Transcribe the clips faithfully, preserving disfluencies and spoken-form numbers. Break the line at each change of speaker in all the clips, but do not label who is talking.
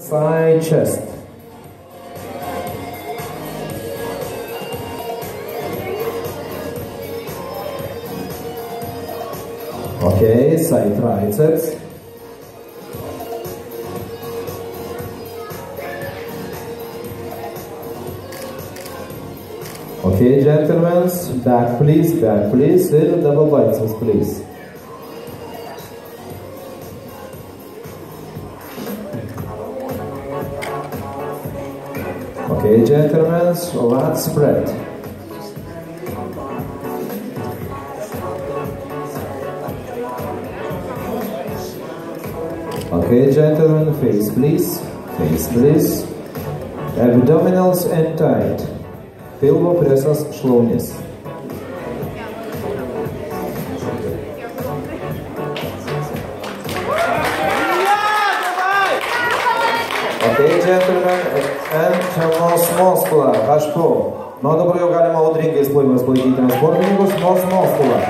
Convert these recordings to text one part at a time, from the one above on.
Side chest. Okay, side triceps. Okay, gentlemen, back please, back please, and double biceps please. Okay, gentlemen, let's spread. Okay, gentlemen, face please, face please. Abdominals and tight. Pilvo presas šlaunis. Okay, gentlemen, and nose muscular, H P O. Nu, dabar jau galima audringais plojimais palaikyti sportininkus, nose muscular.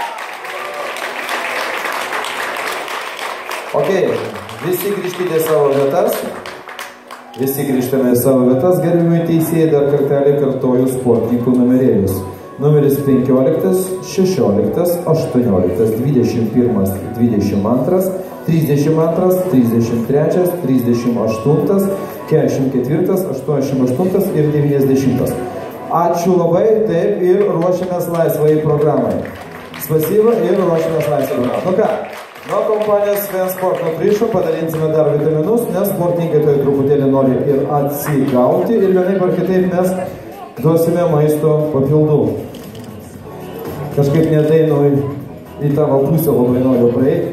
Ok, visi grįžkite savo vietas. Visi grįžtame į savo vietas, gerbimai teisėjai, dar kartelį kartoju sportininkų numerėlius. Numeris penkioliktas, šešioliktas, aštuonioliktas, dvidešimt pirmas, dvidešimt antras, trisdešimt antras, trisdešimt trečias, trisdešimt aštuntas, keturiasdešimt ketvirtas, aštuoniasdešimt aštuntas ir devyniasdešimtas. Ačiū labai, taip, ir ruošiamės laisvai programai. Spasiba ir ruošiamės laisvai programai. Nu ką? Nuo kompanijos Svensport Nutrition padalinsime dar vitaminus, nes sportininkai tai truputėlį nori ir atsigauti ir vienaip ar kitaip mes duosime maisto papildų. Kažkaip nedainu į tavo pusę labai noriu praeiti.